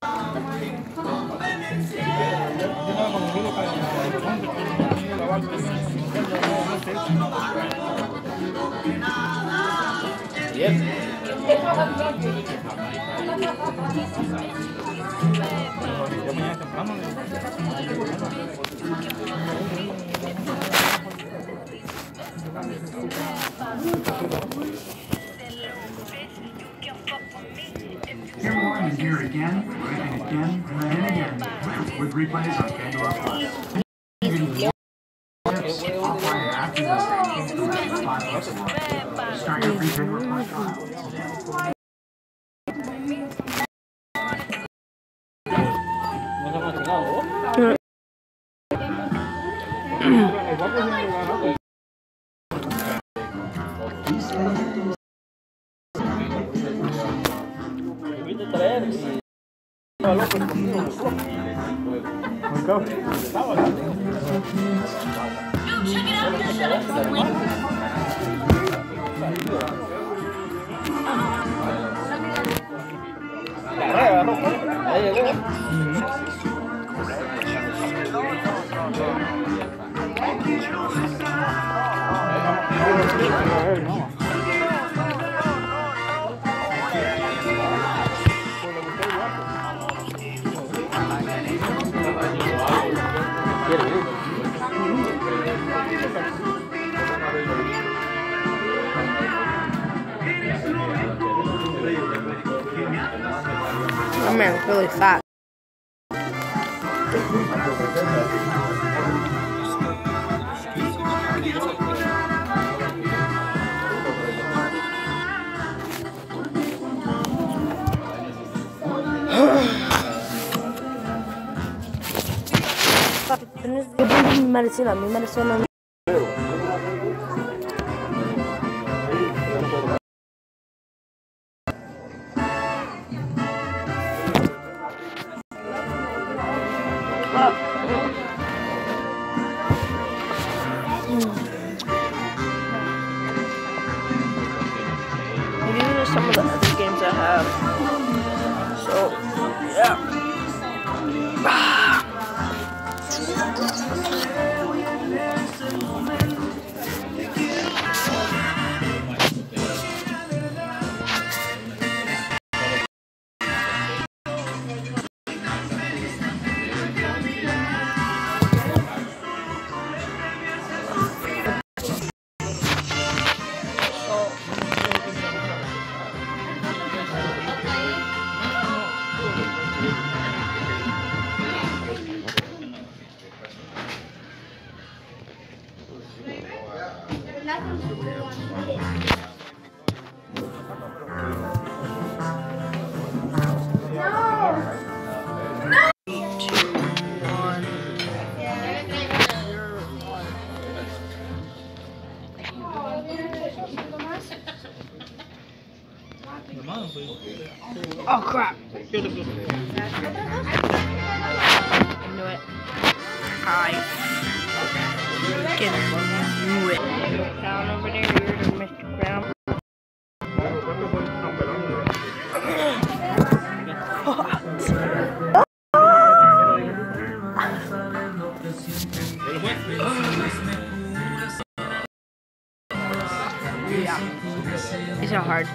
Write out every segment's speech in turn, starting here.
Here we are, and here again, and again, and again, with replays on Pandora Plus. I'll find it after the $5 a month. Start your free Pandora Plus trial. My man's really fat. Papi, mi medicina. These are some of the other games I have. So, yeah. Oh crap! I knew it. I can do it. Down over there, you're Mr. Brown. Yeah, these are hard.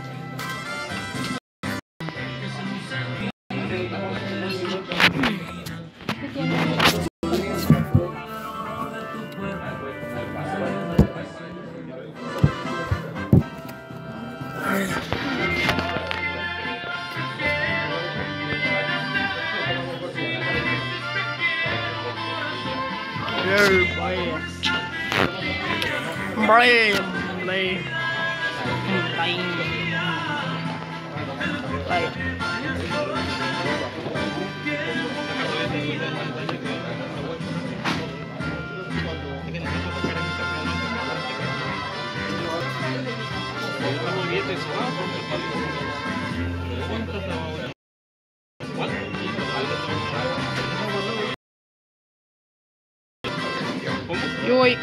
Yoink.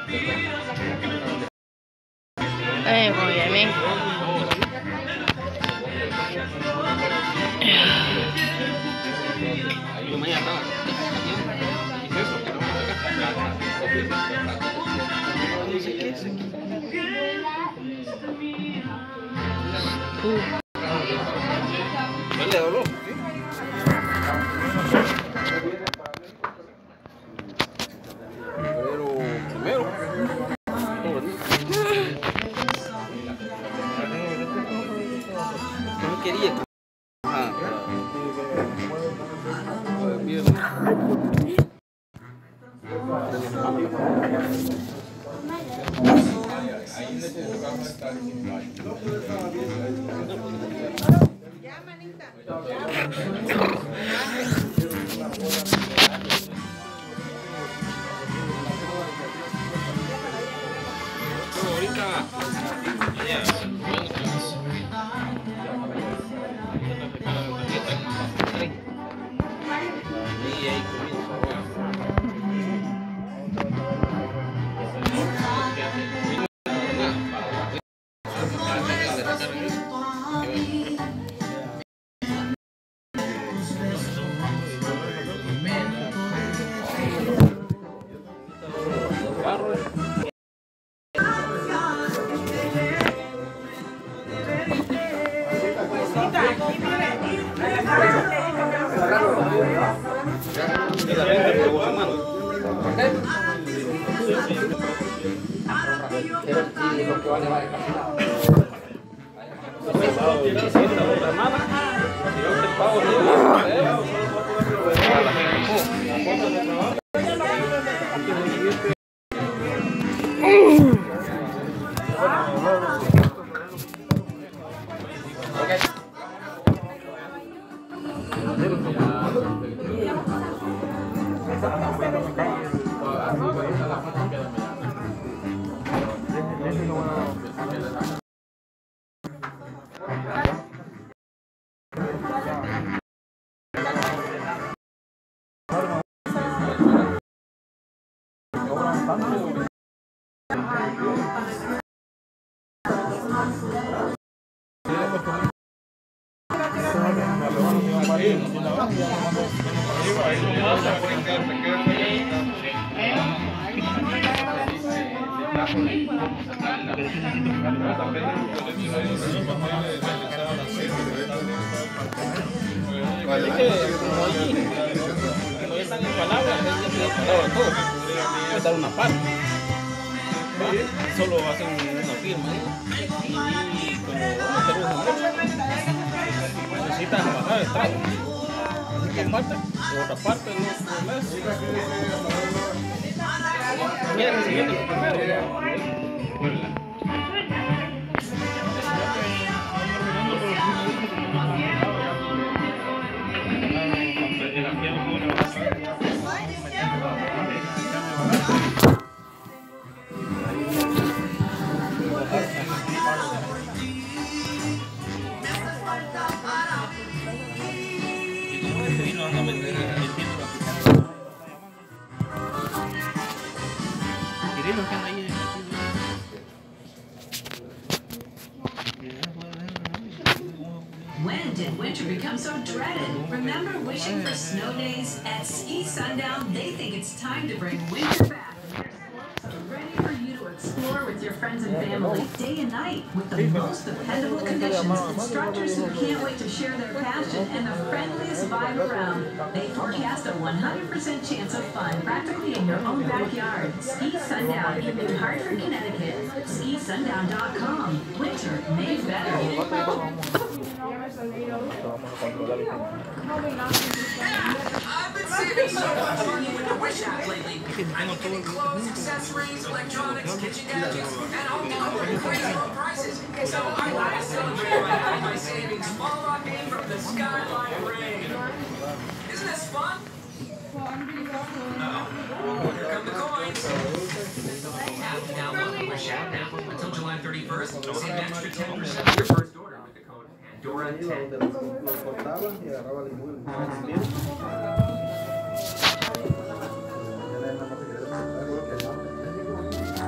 Muy bien. Una parte, solo hacen una firma y como necesitas pasar el trago, así parte, de otra parte no es. Mira, siguiente primero. When did winter become so dreaded? Remember wishing for snow days? At Ski Sundown, they think it's time to bring winter back. Ready for you to explore with your friends and family day and night with the most dependable conditions, instructors who can't wait to share their passion, and the friendliest vibe around. They forecast a 100% chance of fun practically in your own backyard. Ski Sundown in New Hartford, Connecticut. SkiSundown.com. Winter made better. I've been saving so much money with the Wish app lately. I'm getting clothes, accessories, electronics, kitchen gadgets, and home decor at crazy low prices. So I gotta celebrate my savings fall on me from the skyline rain. Isn't this fun? Here come the coins. Have to download the Wish app now. Until July 31st, save an extra 10% of your first order with the code Pandora10.